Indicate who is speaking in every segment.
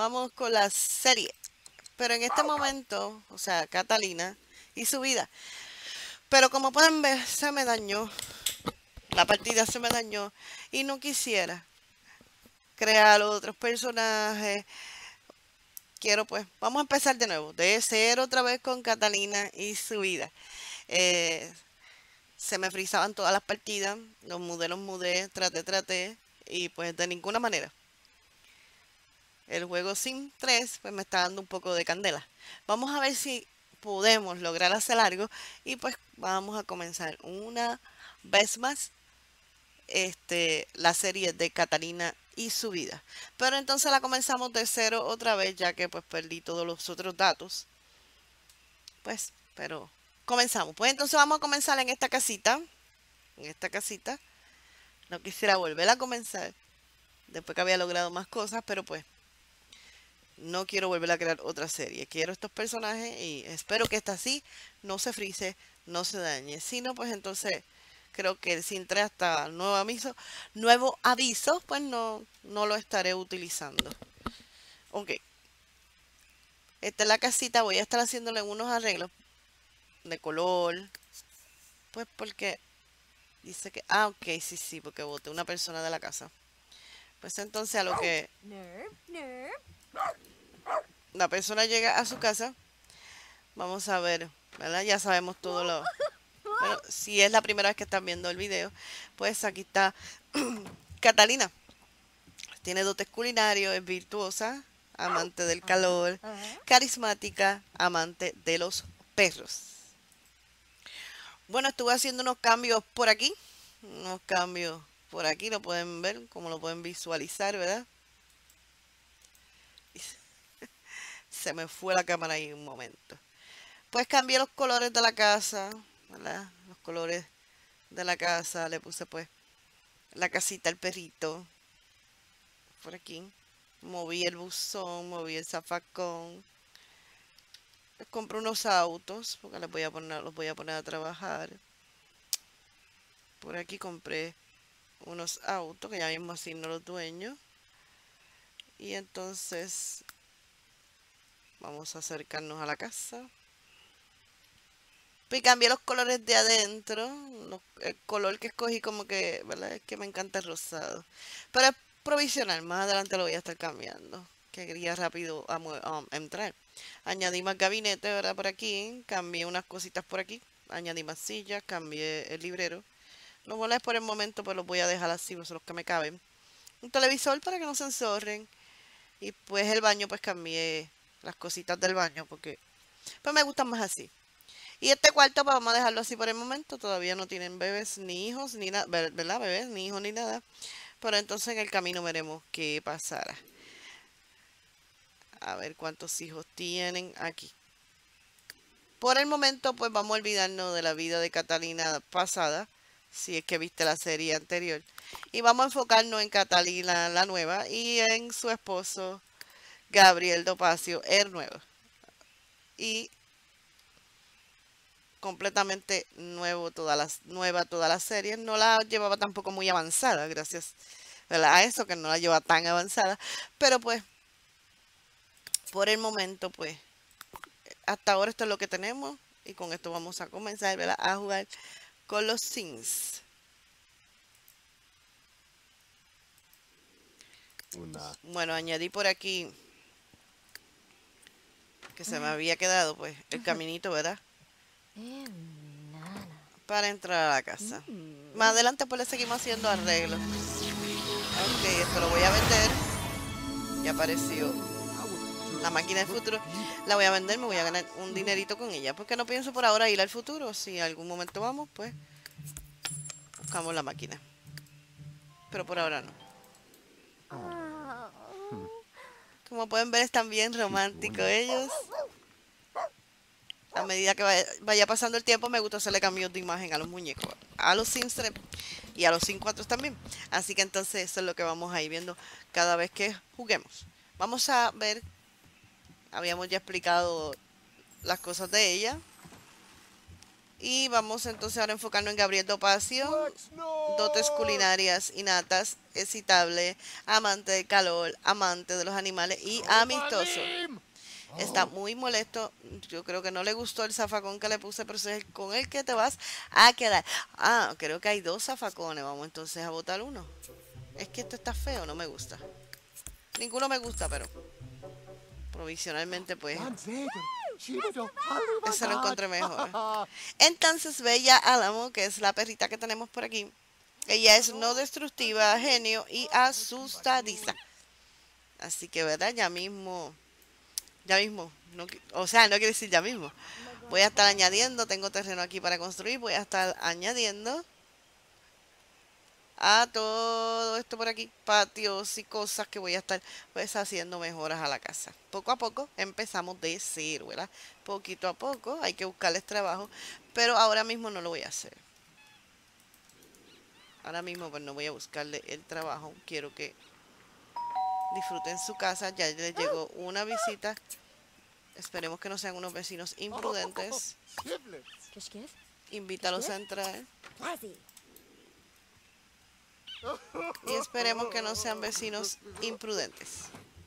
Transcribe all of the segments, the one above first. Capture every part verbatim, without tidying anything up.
Speaker 1: continuamos con la serie. Pero en este momento, o sea, Catalina y su vida. Pero como pueden ver, se me dañó. La partida se me dañó. Y no quisiera crear otros personajes. Quiero pues, vamos a empezar de nuevo. De cero otra vez con Catalina y su vida. Eh, Se me frizaban todas las partidas. Los mudé, los mudé, traté, traté. Y pues de ninguna manera. El juego Sim tres pues me está dando un poco de candela. Vamos a ver si podemos lograr hacer algo y pues vamos a comenzar una vez más este, la serie de Catalina y su vida. Pero entonces la comenzamos de cero otra vez ya que pues perdí todos los otros datos. Pues, pero comenzamos. Pues entonces vamos a comenzar en esta casita. En esta casita. No quisiera volver a comenzar después que había logrado más cosas, pero pues no quiero volver a crear otra serie. Quiero estos personajes y espero que esta sí no se frise, no se dañe. Si no, pues entonces creo que el Sin tres hasta nuevo aviso, nuevo aviso, pues no, no lo estaré utilizando. Ok, esta es la casita, voy a estar haciéndole unos arreglos de color. Pues porque dice que, ah, ok, sí, sí, porque boté una persona de la casa. Pues entonces a lo que la persona llega a su casa, vamos a ver, ¿verdad? Ya sabemos todo lo... Bueno, si es la primera vez que están viendo el video, pues aquí está Catalina. Tiene dotes culinarios, es virtuosa, amante del calor, carismática, amante de los perros. Bueno, estuve haciendo unos cambios por aquí, unos cambios por aquí, lo pueden ver, como lo pueden visualizar, ¿verdad? Se me fue la cámara ahí un momento. Pues cambié los colores de la casa, ¿verdad? Los colores de la casa, le puse pues la casita, el perrito, por aquí. Moví el buzón, moví el zafacón. Les compré unos autos, porque les voy a poner, los voy a poner a trabajar. Por aquí compré unos autos, que ya mismo asigno los dueños. Y entonces vamos a acercarnos a la casa. Y cambié los colores de adentro. Los- el color que escogí como que, ¿verdad? Es que me encanta el rosado. Pero es provisional, más adelante lo voy a estar cambiando. Que quería rápido a, mue- a entrar. Añadí más gabinete, ¿verdad? Por aquí. Cambié unas cositas por aquí. Añadí más sillas, cambié el librero. Los muebles por el momento pues los voy a dejar así, pues son los que me caben. Un televisor para que no se enzorren. Y pues el baño pues cambié las cositas del baño porque pues me gustan más así. Y este cuarto pues vamos a dejarlo así por el momento. Todavía no tienen bebés ni hijos ni nada, ¿verdad? Bebés ni hijos ni nada. Pero entonces en el camino veremos qué pasará. A ver cuántos hijos tienen aquí. Por el momento, pues vamos a olvidarnos de la vida de Catalina pasada, si es que viste la serie anterior. Y vamos a enfocarnos en Catalina la nueva y en su esposo Gabriel Dopacio el nuevo. Y completamente nuevo todas las, nueva toda la serie. No la llevaba tampoco muy avanzada, gracias, ¿verdad? A eso que no la lleva tan avanzada. Pero pues, por el momento, pues, hasta ahora esto es lo que tenemos. Y con esto vamos a comenzar, ¿verdad? A jugar con los Sims.
Speaker 2: Una.
Speaker 1: Bueno, añadí por aquí que se me había quedado, pues, el caminito, ¿verdad? Para entrar a la casa. Más adelante, pues, le seguimos haciendo arreglos. Ok, esto lo voy a vender. Ya apareció la máquina del futuro. La voy a vender, me voy a ganar un dinerito con ella. Porque no pienso por ahora ir al futuro. Si en algún momento vamos, pues, buscamos la máquina. Pero por ahora no. Como pueden ver, están bien románticos
Speaker 2: Chipuna.
Speaker 1: ellos. A medida que vaya, vaya pasando el tiempo, me gusta hacerle cambios de imagen a los muñecos, a los Sims tres y a los Sims cuatro también. Así que entonces eso es lo que vamos a ir viendo cada vez que juguemos. Vamos a ver, habíamos ya explicado las cosas de ella. Y vamos entonces ahora a enfocarnos en Gabriel Dopacio. Dotes culinarias innatas, excitable, amante del calor, amante de los animales y amistoso. Está muy molesto. Yo creo que no le gustó el zafacón que le puse, pero ese es el con el que te vas a quedar. Ah, creo que hay dos zafacones. Vamos entonces a botar uno. Es que esto está feo, no me gusta. Ninguno me gusta, pero provisionalmente pues ese lo encontré mejor. Entonces Bella Álamo, que es la perrita que tenemos por aquí, ella es no destructiva, genio y asustadiza. Así que, ¿verdad? Ya mismo, ya mismo, no, o sea, no quiere decir ya mismo. Voy a estar añadiendo, tengo terreno aquí para construir, voy a estar añadiendo a todo esto por aquí, patios y cosas que voy a estar pues haciendo mejoras a la casa. Poco a poco empezamos de cero, ¿verdad? Poquito a poco, hay que buscarles trabajo, pero ahora mismo no lo voy a hacer. Ahora mismo pues no voy a buscarle el trabajo, quiero que disfruten su casa, ya les llegó una visita. Esperemos que no sean unos vecinos imprudentes. Invítalos a entrar. Y esperemos que no sean vecinos imprudentes.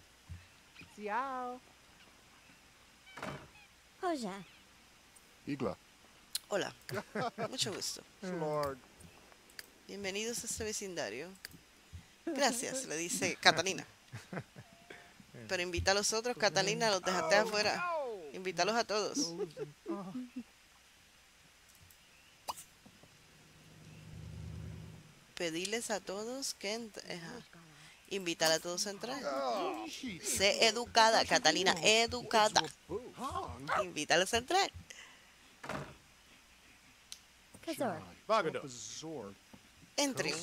Speaker 2: Igla.
Speaker 1: Hola, mucho gusto. Bienvenidos a este vecindario. Gracias, le dice Catalina. Pero invita a los otros, Catalina, los dejaste afuera. Invítalos a todos. Pedirles a todos que entren. Invitar a todos a entrar. Sé educada, Catalina, educada. Invítalos a entrar. Entren.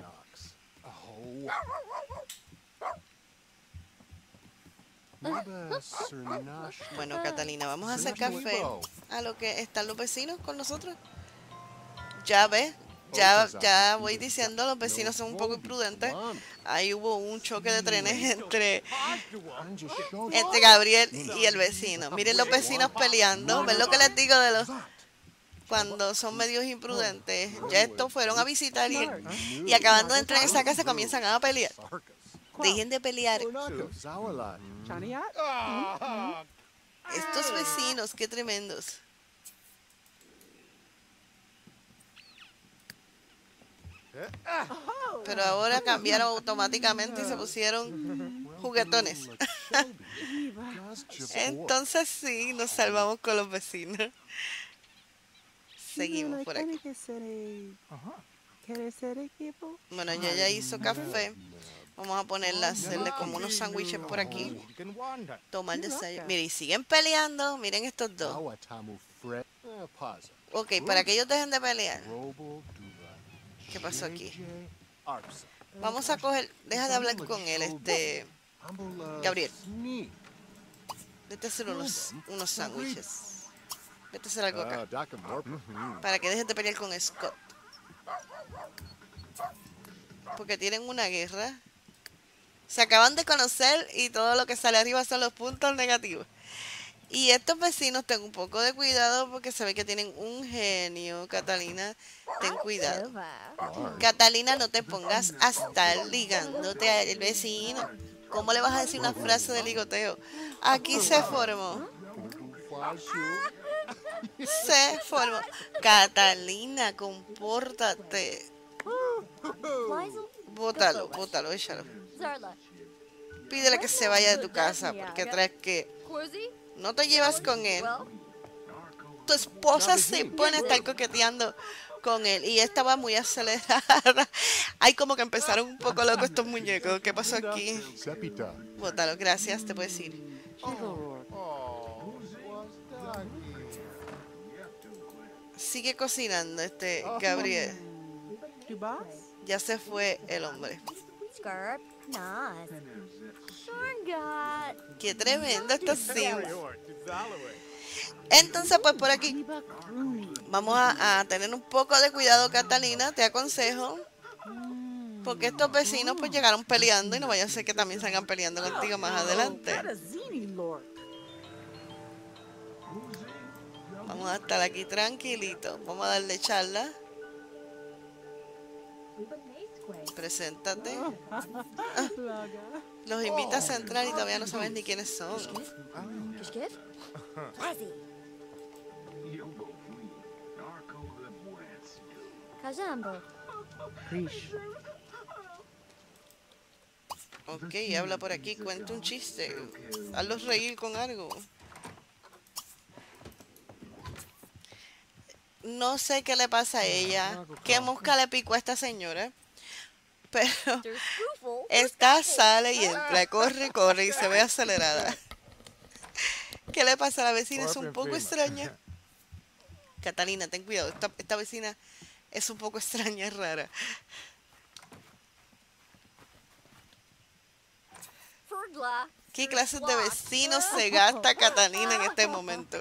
Speaker 1: Bueno, Catalina, vamos a hacer café a lo que están los vecinos con nosotros. Ya ves, ya, ya voy diciendo, los vecinos son un poco imprudentes. Ahí hubo un choque de trenes entre, entre Gabriel y el vecino. Miren los vecinos peleando. ¿Ven lo que les digo de los cuando son medios imprudentes? Ya estos fueron a visitar y, y acabando de entrar en esa casa comienzan a pelear. Dejen de pelear. Estos vecinos, qué tremendos. Pero ahora cambiaron automáticamente y se pusieron juguetones. Entonces sí, nos salvamos con los vecinos. Seguimos por aquí. Bueno, ella ya hizo café. Vamos a ponerla a hacerle como unos sándwiches por aquí. Tomar desayuno. Miren, y siguen peleando. Miren estos dos. Ok, para que ellos dejen de pelear. ¿Qué pasó aquí? Vamos a coger... Deja de hablar con él, este... Gabriel. Vete a hacer unos, unos sándwiches. Vete a hacer algo acá. Para que dejen de pelear con Scott. Porque tienen una guerra. Se acaban de conocer y todo lo que sale arriba son los puntos negativos. Y estos vecinos, ten un poco de cuidado porque se ve que tienen un genio. Catalina, ten cuidado. Catalina, no te pongas a estar ligándote al vecino. ¿Cómo le vas a decir una frase de ligoteo? Aquí se formó. Se formó. Catalina, compórtate. Bótalo, bótalo, échalo. Pídele que se vaya de tu casa porque traes que... No te llevas con él. Tu esposa se pone a estar coqueteando con él y esta va muy acelerada. Ay, como que empezaron un poco locos estos muñecos. ¿Qué pasó aquí? Bótalo, gracias, te puedes ir. Sigue cocinando este Gabriel. Ya se fue el hombre. Qué tremendo estos Sims. Entonces, pues por aquí vamos a, a tener un poco de cuidado, Catalina, te aconsejo. Porque estos vecinos pues llegaron peleando y no vaya a ser que también salgan peleando contigo más adelante. Vamos a estar aquí tranquilitos. Vamos a darle charla. Preséntate. Ah, los invita a centrar y todavía no sabes ni quiénes son. Ok, habla por aquí, cuenta un chiste. Hazlos reír con algo. No sé qué le pasa a ella. ¿Qué mosca le picó a esta señora? Pero esta sale y entra, corre, corre y se ve acelerada. ¿Qué le pasa a la vecina? Es un poco extraña. Catalina, ten cuidado. Esta, esta vecina es un poco extraña, es rara. ¿Qué clases de vecinos se gasta Catalina en este momento?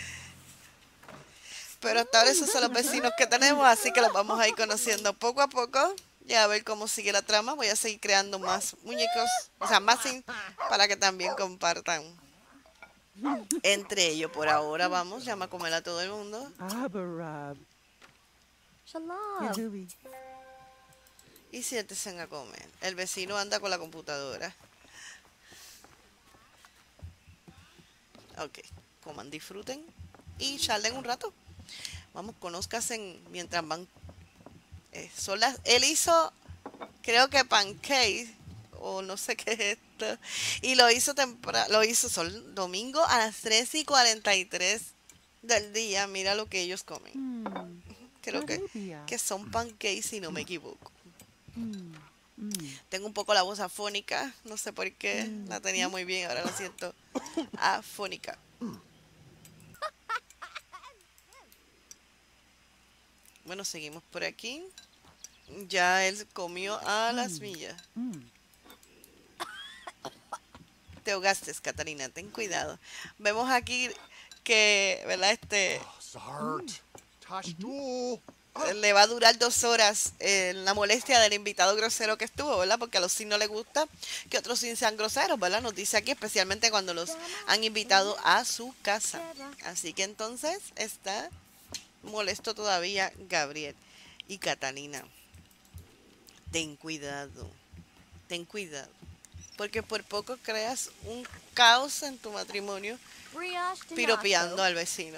Speaker 1: Pero hasta ahora esos son los vecinos que tenemos, así que los vamos a ir conociendo poco a poco. Ya a ver cómo sigue la trama. Voy a seguir creando más muñecos, o sea, más sin, para que también compartan entre ellos. Por ahora vamos, llama a comer a todo el mundo. Y siéntense a comer. El vecino anda con la computadora. Ok, coman, disfruten y charlen un rato. Vamos, conózcanse mientras van. Eh, son las, él hizo, creo que pancake, o no sé qué es esto. Y lo hizo temprano, lo hizo sol, domingo a las tres y cuarenta y tres del día. Mira lo que ellos comen. Mm, creo que, que son pancakes, si no me equivoco. Mm, mm. Tengo un poco la voz afónica, no sé por qué. Mm. La tenía muy bien, ahora la siento afónica. Bueno, seguimos por aquí. Ya él comió a las millas. Mm. Te ahogaste, Catalina, ten cuidado. Vemos aquí que, ¿verdad? Este... Mm. Le va a durar dos horas eh, la molestia del invitado grosero que estuvo, ¿verdad? Porque a los Sims no les gusta que otros Sims sean groseros, ¿verdad? Nos dice aquí, especialmente cuando los han invitado a su casa. Así que entonces está molesto todavía Gabriel y Catalina. Ten cuidado, ten cuidado, porque por poco creas un caos en tu matrimonio piropeando al vecino.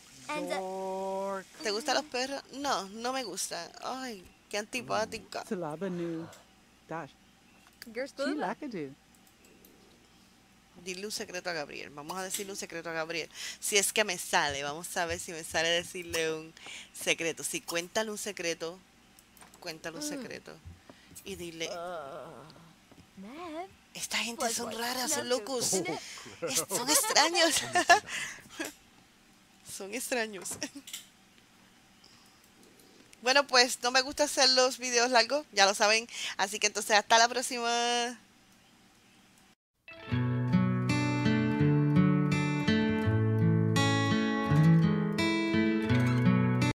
Speaker 1: ¿Te gustan los perros? No, no me gustan. Ay, qué antipática. Dile un secreto a Gabriel. Vamos a decirle un secreto a Gabriel. Si es que me sale, vamos a ver si me sale decirle un secreto. Si cuéntale un secreto, cuéntale un secreto. Y dile, esta gente son raras, son locos, son extraños. Son extraños. Bueno, pues no me gusta hacer los videos largos, ya lo saben. Así que entonces hasta la próxima.